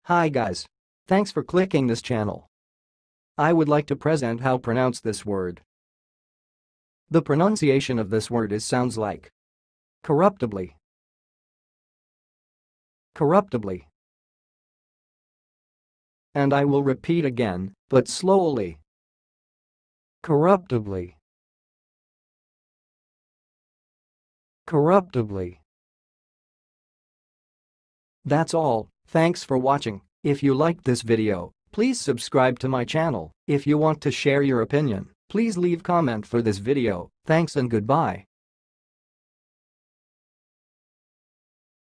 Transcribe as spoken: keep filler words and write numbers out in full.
Hi guys. Thanks for clicking this channel. I would like to present how pronounce this word. The pronunciation of this word is sounds like corruptibly, corruptibly. And I will repeat again, but slowly. Corruptibly, corruptibly. That's all. Thanks for watching. If you liked this video, please subscribe to my channel. If you want to share your opinion, please leave comment for this video. Thanks and goodbye.